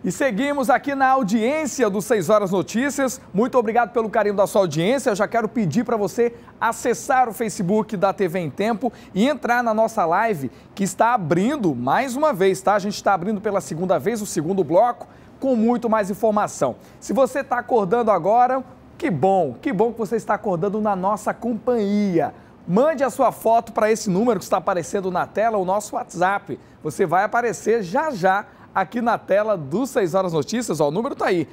E seguimos aqui na audiência do 6 Horas Notícias. Muito obrigado pelo carinho da sua audiência. Eu já quero pedir para você acessar o Facebook da TV em Tempo e entrar na nossa live, que está abrindo mais uma vez, tá? A gente está abrindo pela segunda vez, o segundo bloco, com muito mais informação. Se você está acordando agora, que bom que você está acordando na nossa companhia. Mande a sua foto para esse número que está aparecendo na tela, o nosso WhatsApp. Você vai aparecer já aqui na tela do 6 Horas Notícias, ó, o número está aí,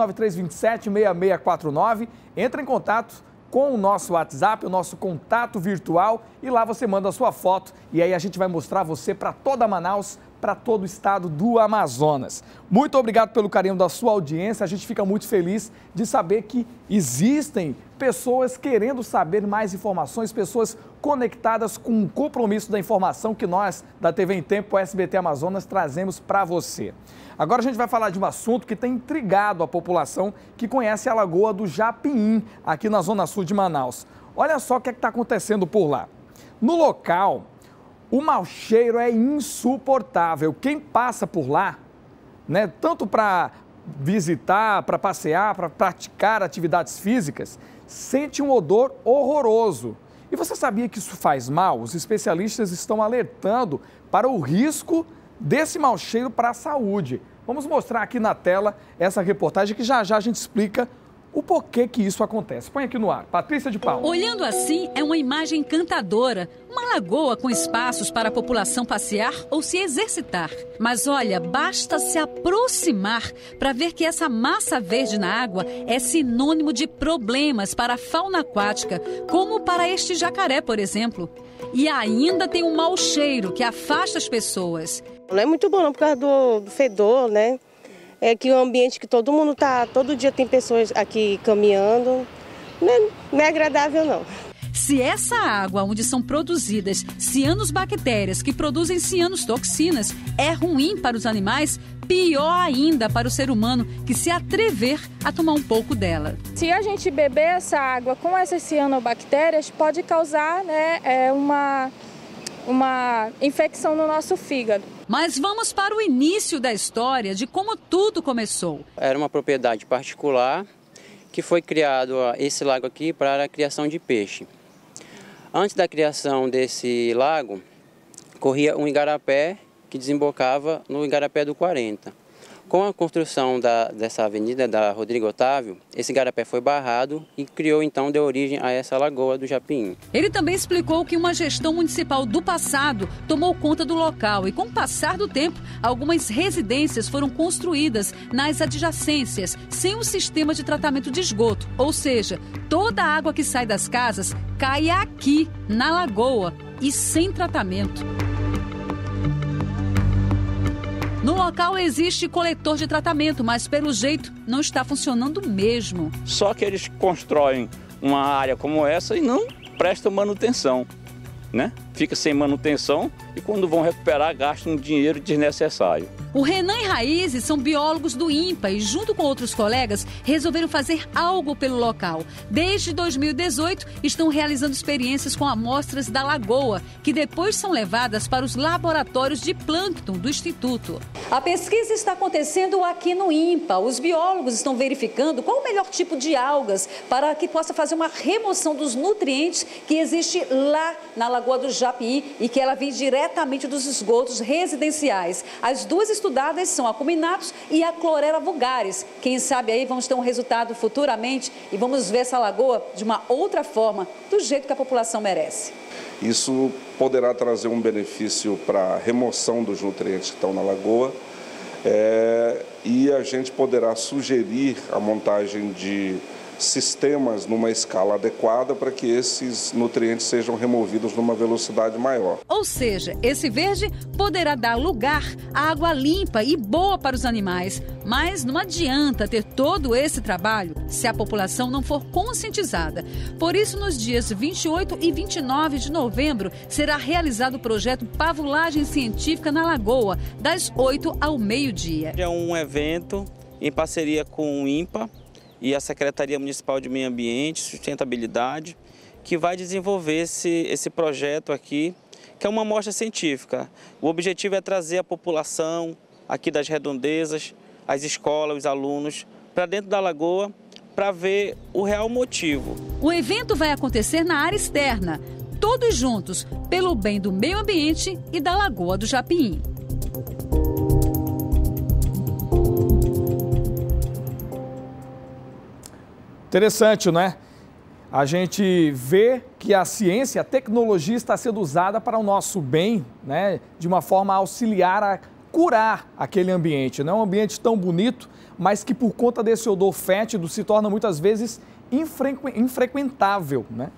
993276649. Entra em contato com o nosso WhatsApp, o nosso contato virtual, e lá você manda a sua foto e aí a gente vai mostrar você para toda Manaus, para todo o estado do Amazonas. Muito obrigado pelo carinho da sua audiência, a gente fica muito feliz de saber que existem pessoas querendo saber mais informações, pessoas conectadas com o compromisso da informação que nós, da TV em Tempo SBT Amazonas, trazemos para você. Agora a gente vai falar de um assunto que tem intrigado a população que conhece a Lagoa do Japim, aqui na zona sul de Manaus. Olha só o que está acontecendo por lá. No local, o mau cheiro é insuportável. Quem passa por lá, né, tanto para visitar, para passear, para praticar atividades físicas, sente um odor horroroso. E você sabia que isso faz mal? Os especialistas estão alertando para o risco desse mau cheiro para a saúde. Vamos mostrar aqui na tela essa reportagem que já a gente explica o porquê que isso acontece. Põe aqui no ar. Patrícia de Paula. Olhando assim, é uma imagem encantadora. Uma lagoa com espaços para a população passear ou se exercitar. Mas olha, basta se aproximar para ver que essa massa verde na água é sinônimo de problemas para a fauna aquática, como para este jacaré, por exemplo. E ainda tem um mau cheiro que afasta as pessoas. Não é muito bom não, por causa do fedor, né? É que o ambiente que todo mundo tá, todo dia tem pessoas aqui caminhando, não é agradável não. Se essa água onde são produzidas cianobactérias que produzem cianotoxinas é ruim para os animais, pior ainda para o ser humano que se atrever a tomar um pouco dela. Se a gente beber essa água com essas cianobactérias, pode causar, uma infecção no nosso fígado. Mas vamos para o início da história de como tudo começou. Era uma propriedade particular que foi criado esse lago aqui para a criação de peixe. Antes da criação desse lago, corria um igarapé que desembocava no igarapé do 40. Com a construção dessa avenida da Rodrigo Otávio, esse igarapé foi barrado e criou então, deu origem a essa Lagoa do Japim. Ele também explicou que uma gestão municipal do passado tomou conta do local e com o passar do tempo, algumas residências foram construídas nas adjacências, sem um sistema de tratamento de esgoto, ou seja, toda a água que sai das casas cai aqui, na lagoa, e sem tratamento. No local existe coletor de tratamento, mas pelo jeito não está funcionando mesmo. Só que eles constroem uma área como essa e não prestam manutenção, né? Fica sem manutenção e quando vão recuperar gastam dinheiro desnecessário. O Renan e Raízes são biólogos do INPA e, junto com outros colegas, resolveram fazer algo pelo local. Desde 2018, estão realizando experiências com amostras da lagoa, que depois são levadas para os laboratórios de plâncton do Instituto. A pesquisa está acontecendo aqui no INPA. Os biólogos estão verificando qual o melhor tipo de algas para que possa fazer uma remoção dos nutrientes que existe lá na Lagoa do Japim e que ela vem diretamente dos esgotos residenciais. As duas estudadas são a Cuminatus e a Chlorella vulgaris. Quem sabe aí vamos ter um resultado futuramente e vamos ver essa lagoa de uma outra forma, do jeito que a população merece. Isso poderá trazer um benefício para a remoção dos nutrientes que estão na lagoa e a gente poderá sugerir a montagem de sistemas numa escala adequada para que esses nutrientes sejam removidos numa velocidade maior. Ou seja, esse verde poderá dar lugar à água limpa e boa para os animais, mas não adianta ter todo esse trabalho se a população não for conscientizada. Por isso, nos dias 28 e 29 de novembro, será realizado o projeto Pavulagem Científica na Lagoa, das 8 ao meio-dia. É um evento em parceria com o INPA e a Secretaria Municipal de Meio Ambiente e Sustentabilidade, que vai desenvolver esse projeto aqui, que é uma amostra científica. O objetivo é trazer a população aqui das redondezas as escolas, os alunos, para dentro da lagoa, para ver o real motivo. O evento vai acontecer na área externa, todos juntos, pelo bem do meio ambiente e da Lagoa do Japim. Interessante, não é? A gente vê que a ciência, a tecnologia está sendo usada para o nosso bem, né? De uma forma a auxiliar a curar aquele ambiente. Não é um ambiente tão bonito, mas que por conta desse odor fétido se torna muitas vezes infrequentável, né?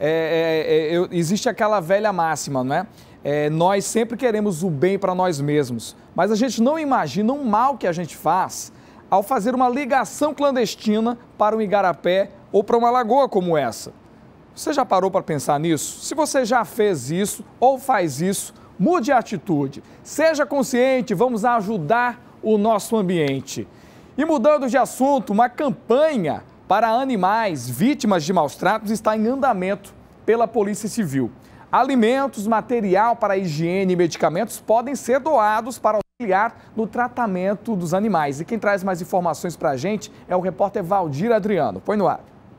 Existe aquela velha máxima, né? Nós sempre queremos o bem para nós mesmos, mas a gente não imagina o mal que a gente faz ao fazer uma ligação clandestina para um igarapé ou para uma lagoa como essa. Você já parou para pensar nisso? Se você já fez isso ou faz isso, mude a atitude. Seja consciente, vamos ajudar o nosso ambiente. E mudando de assunto, uma campanha para animais vítimas de maus tratos está em andamento pela Polícia Civil. Alimentos, material para higiene e medicamentos podem ser doados para auxiliar no tratamento dos animais. E quem traz mais informações para a gente é o repórter Valdir Adriano. Põe no ar.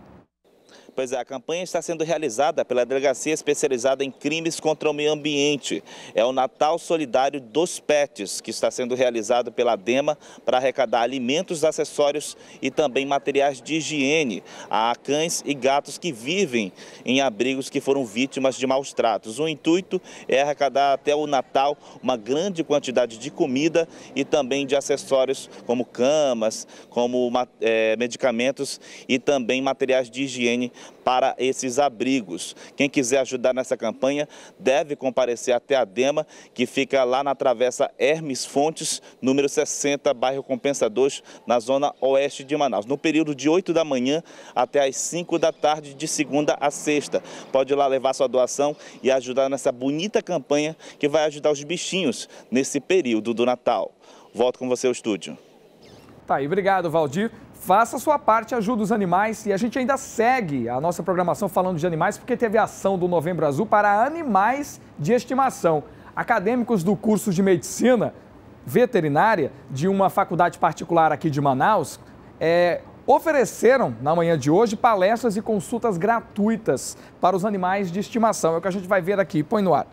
Pois é, a campanha está sendo realizada pela Delegacia Especializada em Crimes contra o Meio Ambiente. É o Natal Solidário dos Pets, que está sendo realizado pela DEMA para arrecadar alimentos, acessórios e também materiais de higiene a cães e gatos que vivem em abrigos que foram vítimas de maus tratos. O intuito é arrecadar até o Natal uma grande quantidade de comida e também de acessórios como camas, como medicamentos e também materiais de higiene para esses abrigos. Quem quiser ajudar nessa campanha deve comparecer até a DEMA, que fica lá na Travessa Hermes Fontes, número 60, bairro Compensadores, na zona oeste de Manaus, no período de 8 da manhã até as 5 da tarde, de segunda a sexta. Pode ir lá levar sua doação e ajudar nessa bonita campanha que vai ajudar os bichinhos nesse período do Natal. Volto com você ao estúdio. Tá aí, obrigado, Valdir. Faça a sua parte, ajude os animais e a gente ainda segue a nossa programação falando de animais porque teve a ação do Novembro Azul para animais de estimação. Acadêmicos do curso de Medicina Veterinária de uma faculdade particular aqui de Manaus ofereceram na manhã de hoje palestras e consultas gratuitas para os animais de estimação. É o que a gente vai ver aqui. Põe no ar.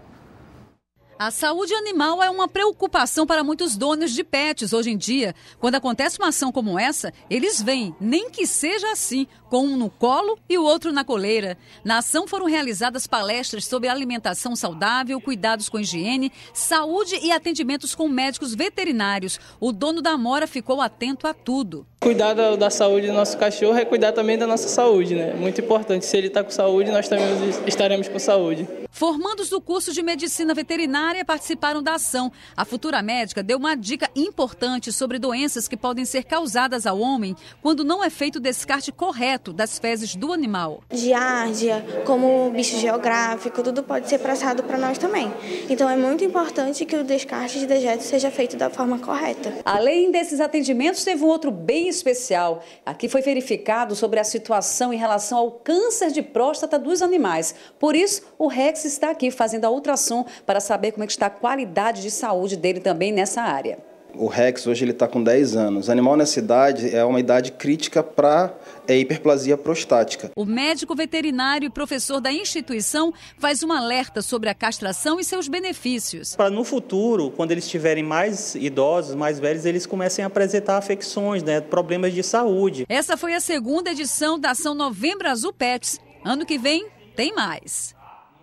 A saúde animal é uma preocupação para muitos donos de pets hoje em dia. Quando acontece uma ação como essa, eles vêm, nem que seja assim, com um no colo e o outro na coleira. Na ação foram realizadas palestras sobre alimentação saudável, cuidados com higiene, saúde e atendimentos com médicos veterinários. O dono da Amora ficou atento a tudo. Cuidar da saúde do nosso cachorro é cuidar também da nossa saúde, né? Muito importante. Se ele está com saúde, nós também estaremos com saúde. Formandos do curso de Medicina Veterinária participaram da ação. A futura médica deu uma dica importante sobre doenças que podem ser causadas ao homem quando não é feito o descarte correto das fezes do animal. Giardia, como bicho geográfico, tudo pode ser passado para nós também. Então é muito importante que o descarte de dejetos seja feito da forma correta. Além desses atendimentos, teve um outro bem especial. Aqui foi verificado sobre a situação em relação ao câncer de próstata dos animais. Por isso, o Rex está aqui fazendo a ultrassom para saber como é que está a qualidade de saúde dele também nessa área. O Rex hoje ele está com 10 anos. O animal nessa idade é uma idade crítica para hiperplasia prostática. O médico veterinário e professor da instituição faz um alerta sobre a castração e seus benefícios. Para no futuro, quando eles estiverem mais idosos, mais velhos, eles comecem a apresentar afecções, problemas de saúde. Essa foi a segunda edição da ação Novembro Azul Pets. Ano que vem tem mais.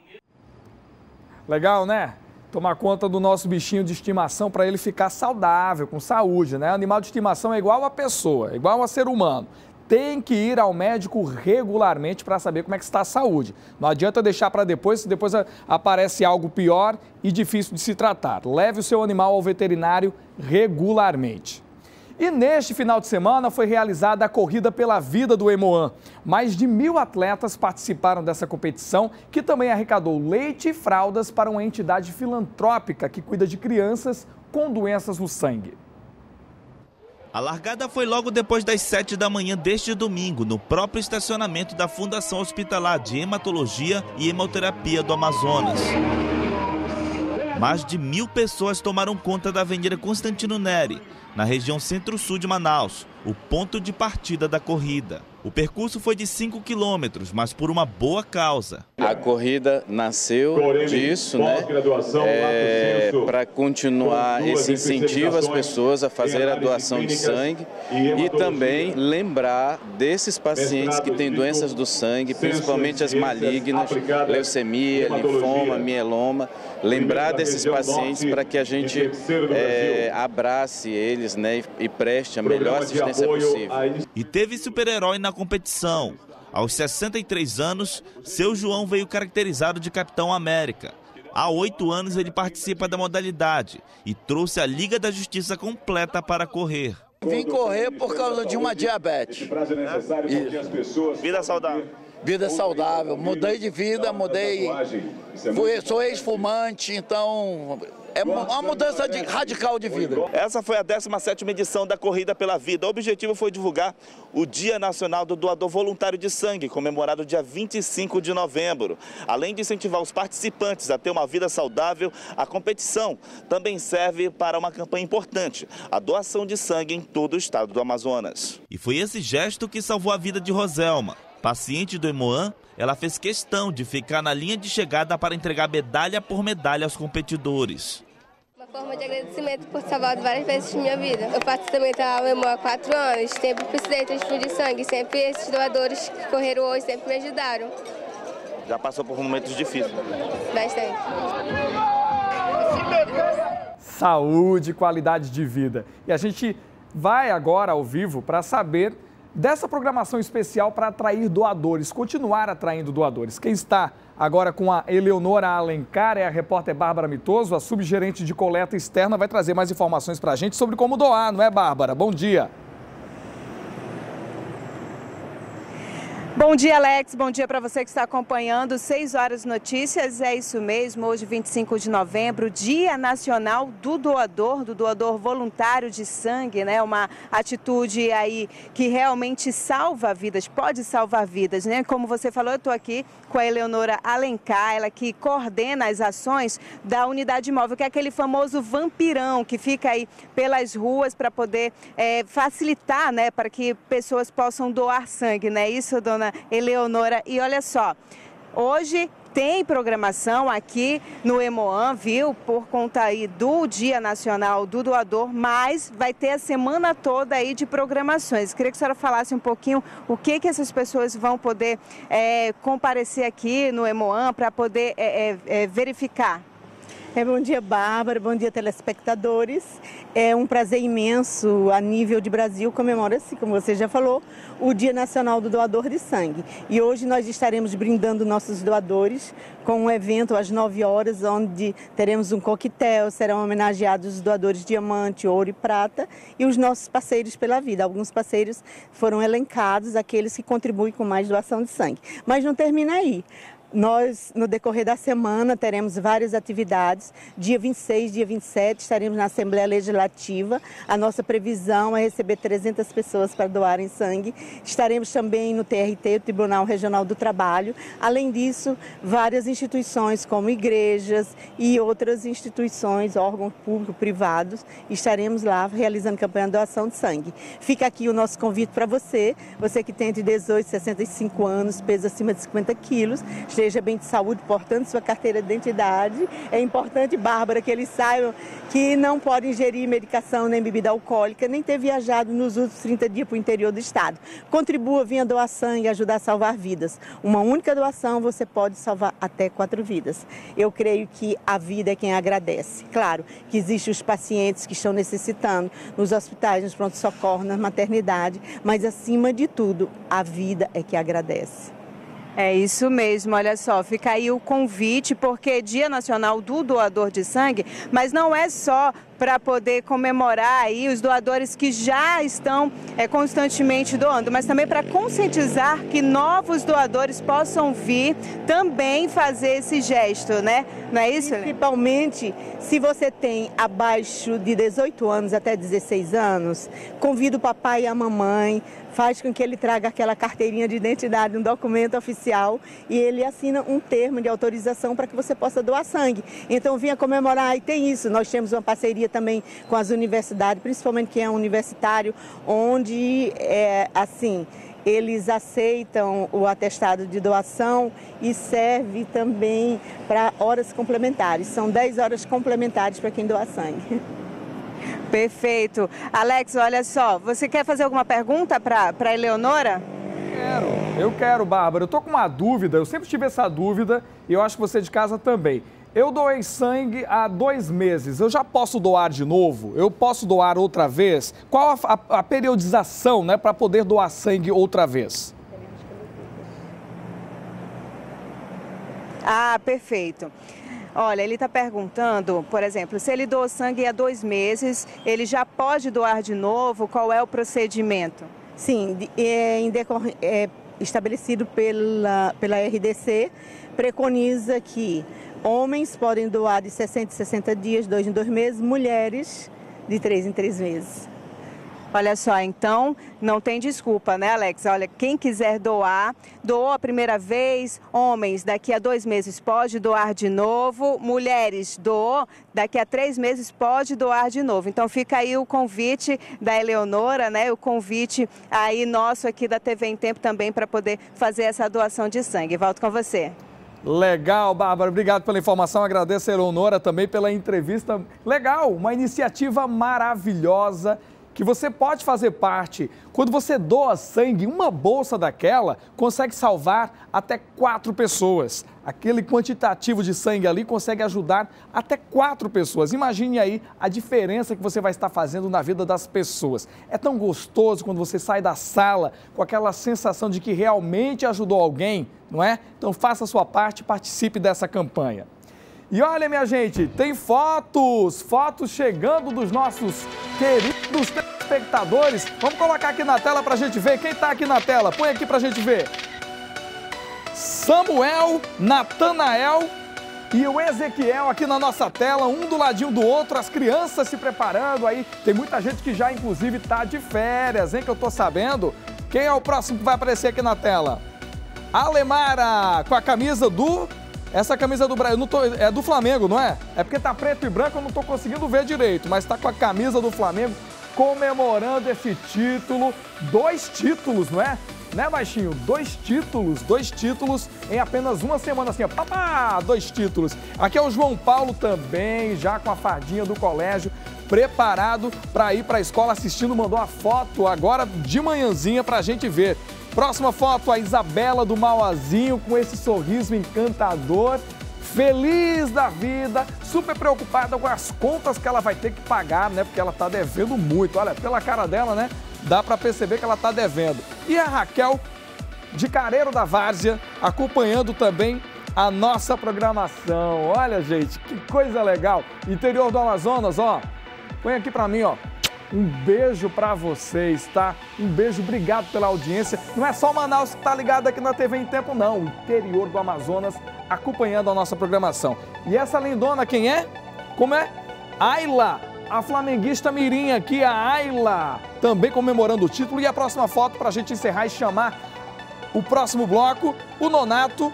Legal, né? Tomar conta do nosso bichinho de estimação para ele ficar saudável, com saúde, né? Animal de estimação é igual a pessoa, é igual a ser humano. Tem que ir ao médico regularmente para saber como é que está a saúde. Não adianta deixar para depois, se depois aparece algo pior e difícil de se tratar. Leve o seu animal ao veterinário regularmente. E neste final de semana foi realizada a Corrida pela Vida do Hemoan. Mais de 1.000 atletas participaram dessa competição, que também arrecadou leite e fraldas para uma entidade filantrópica que cuida de crianças com doenças no sangue. A largada foi logo depois das 7 da manhã deste domingo, no próprio estacionamento da Fundação Hospitalar de Hematologia e Hemoterapia do Amazonas. Mais de 1.000 pessoas tomaram conta da Avenida Constantino Neri, na região centro-sul de Manaus, o ponto de partida da corrida. O percurso foi de 5 quilômetros, mas por uma boa causa. A corrida nasceu disso, né? Para continuar esse incentivo às pessoas a fazer a doação de sangue e também lembrar desses pacientes que têm doenças do sangue, principalmente as malignas, leucemia, linfoma, mieloma. Lembrar desses pacientes para que a gente abrace eles, né, e preste a melhor assistência possível. E teve super-herói na competição. Aos 63 anos, seu João veio caracterizado de Capitão América. Há 8 anos ele participa da modalidade e trouxe a Liga da Justiça completa para correr. Vim correr por causa de uma diabetes. Vida saudável. Vida saudável. Mudei de vida, sou ex-fumante, então é uma mudança radical de vida. Essa foi a 17ª edição da Corrida pela Vida. O objetivo foi divulgar o Dia Nacional do Doador Voluntário de Sangue, comemorado dia 25 de novembro. Além de incentivar os participantes a ter uma vida saudável, a competição também serve para uma campanha importante, a doação de sangue em todo o estado do Amazonas. E foi esse gesto que salvou a vida de Roselma. Paciente do Hemoan, ela fez questão de ficar na linha de chegada para entregar medalha por medalha aos competidores. Uma forma de agradecimento por salvar várias vezes minha vida. Eu faço também ao Hemoan há 4 anos, sempre precisei transfundir sangue, sempre esses doadores que correram hoje sempre me ajudaram. Já passou por momentos difíceis? Bastante. Saúde e qualidade de vida. E a gente vai agora ao vivo para saber dessa programação especial para atrair doadores, continuar atraindo doadores. Quem está agora com a Eleonora Alencar é a repórter Bárbara Mitoso, a subgerente de coleta externa, vai trazer mais informações para a gente sobre como doar, não é, Bárbara? Bom dia. Bom dia, Alex. Bom dia para você que está acompanhando 6 Horas Notícias. É isso mesmo, hoje 25 de novembro, Dia Nacional do doador voluntário de sangue, né? Uma atitude aí que realmente salva vidas, pode salvar vidas, né? Como você falou, eu estou aqui com a Eleonora Alencar, ela que coordena as ações da unidade móvel, que é aquele famoso vampirão que fica aí pelas ruas para poder facilitar, né? Para que pessoas possam doar sangue, né? Isso, dona Eleonora. E olha só, hoje tem programação aqui no Hemoan, viu? Por conta aí do Dia Nacional do Doador, mas vai ter a semana toda aí de programações. Queria que a senhora falasse um pouquinho o que essas pessoas vão poder comparecer aqui no Hemoan para poder verificar. Bom dia, Bárbara, bom dia, telespectadores. É um prazer imenso, a nível de Brasil, comemora-se, como você já falou, o Dia Nacional do Doador de Sangue. E hoje nós estaremos brindando nossos doadores com um evento às 9 horas, onde teremos um coquetel, serão homenageados os doadores diamante, ouro e prata e os nossos parceiros pela vida. Alguns parceiros foram elencados, aqueles que contribuem com mais doação de sangue. Mas não termina aí. Nós, no decorrer da semana, teremos várias atividades. Dia 26, dia 27, estaremos na Assembleia Legislativa. A nossa previsão é receber 300 pessoas para doarem sangue. Estaremos também no TRT, o Tribunal Regional do Trabalho. Além disso, várias instituições, como igrejas e outras instituições, órgãos públicos, privados, estaremos lá realizando campanha de doação de sangue. Fica aqui o nosso convite para você que tem entre 18 e 65 anos, peso acima de 50 quilos, esteja bem de saúde, portando sua carteira de identidade. É importante, Bárbara, que eles saibam que não pode ingerir medicação nem bebida alcoólica, nem ter viajado nos últimos 30 dias para o interior do estado. Contribua, venha doar sangue e ajudar a salvar vidas. Uma única doação você pode salvar até 4 vidas. Eu creio que a vida é quem agradece. Claro que existem os pacientes que estão necessitando nos hospitais, nos pronto-socorro, na maternidade, mas acima de tudo, a vida é que agradece. É isso mesmo, olha só, fica aí o convite, porque é Dia Nacional do Doador de Sangue, mas não é só para poder comemorar aí os doadores que já estão constantemente doando, mas também para conscientizar que novos doadores possam vir também fazer esse gesto, né? Não é isso? Principalmente se você tem abaixo de 18 anos até 16 anos, convida o papai e a mamãe, faz com que ele traga aquela carteirinha de identidade, um documento oficial, e ele assina um termo de autorização para que você possa doar sangue. Então venha comemorar, e tem isso, nós temos uma parceria também com as universidades, principalmente quem é universitário, onde eles aceitam o atestado de doação e serve também para horas complementares. São 10 horas complementares para quem doa sangue. Perfeito. Alex, olha só, você quer fazer alguma pergunta para a Eleonora? Eu quero, Bárbara. Eu tô com uma dúvida, eu sempre tive essa dúvida e eu acho que você de casa também. Eu doei sangue há 2 meses, eu já posso doar de novo? Eu posso doar outra vez? Qual a periodização, né, para poder doar sangue outra vez? Ah, perfeito. Olha, ele está perguntando, por exemplo, se ele doou sangue há 2 meses, ele já pode doar de novo? Qual é o procedimento? Sim, estabelecido pela RDC, preconiza que homens podem doar de 60 em 60 dias, 2 em 2 meses, mulheres de 3 em 3 meses. Olha só, então não tem desculpa, né, Alex? Olha, quem quiser doar, doou a primeira vez, homens, daqui a 2 meses pode doar de novo, mulheres, doou, daqui a 3 meses pode doar de novo. Então fica aí o convite da Eleonora, né, o convite aí nosso aqui da TV em Tempo também para poder fazer essa doação de sangue. Volto com você. Legal, Bárbara, obrigado pela informação, agradeço a Eleonora também pela entrevista. Legal, uma iniciativa maravilhosa que você pode fazer parte. Quando você doa sangue, uma bolsa daquela consegue salvar até 4 pessoas. Aquele quantitativo de sangue ali consegue ajudar até 4 pessoas. Imagine aí a diferença que você vai estar fazendo na vida das pessoas. É tão gostoso quando você sai da sala com aquela sensação de que realmente ajudou alguém, não é? Então faça a sua parte e participe dessa campanha. E olha, minha gente, tem fotos chegando dos nossos queridos telespectadores. Vamos colocar aqui na tela pra gente ver. Quem tá aqui na tela? Põe aqui pra gente ver. Samuel, Natanael e o Ezequiel aqui na nossa tela, um do ladinho do outro, as crianças se preparando aí. Tem muita gente que já, inclusive, tá de férias, hein, que eu tô sabendo. Quem é o próximo que vai aparecer aqui na tela? Alemara, com a camisa do... Essa camisa do Brasil, é do Flamengo, não é? É porque tá preto e branco, eu não tô conseguindo ver direito, mas tá com a camisa do Flamengo comemorando esse título. 2 títulos, não é? Né, baixinho? 2 títulos em apenas uma semana, assim, ó. Papá, 2 títulos. Aqui é o João Paulo também, já com a fardinha do colégio, preparado para ir para a escola assistindo, mandou a foto agora de manhãzinha pra gente ver. Próxima foto, a Isabela do Mauazinho com esse sorriso encantador, feliz da vida, super preocupada com as contas que ela vai ter que pagar, né? Porque ela tá devendo muito. Olha, pela cara dela, né? Dá para perceber que ela tá devendo. E a Raquel, de Careiro da Várzea, acompanhando também a nossa programação. Olha, gente, que coisa legal. Interior do Amazonas, ó. Põe aqui para mim, ó. Um beijo para vocês, tá? Um beijo, obrigado pela audiência. Não é só Manaus que tá ligado aqui na TV em Tempo, não. O interior do Amazonas acompanhando a nossa programação. E essa lindona, quem é? Como é? Ayla, a flamenguista mirim aqui, a Ayla, também comemorando o título. E a próxima foto pra gente encerrar e chamar o próximo bloco, o Nonato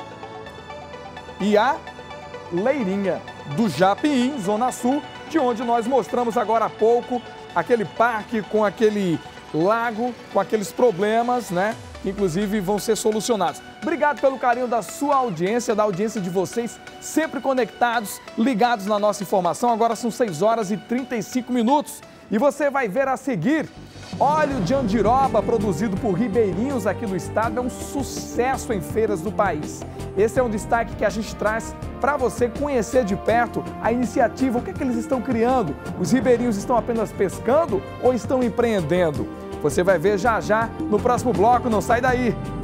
e a Leirinha, do Japim, Zona Sul, de onde nós mostramos agora há pouco aquele parque com aquele lago, com aqueles problemas, né? Que inclusive vão ser solucionados. Obrigado pelo carinho da sua audiência, da audiência de vocês, sempre conectados, ligados na nossa informação. Agora são 6 horas e 35 minutos. E você vai ver a seguir, óleo de andiroba produzido por ribeirinhos aqui no estado é um sucesso em feiras do país. Esse é um destaque que a gente traz para você conhecer de perto a iniciativa, o que é que eles estão criando. Os ribeirinhos estão apenas pescando ou estão empreendendo? Você vai ver já já no próximo bloco, não sai daí!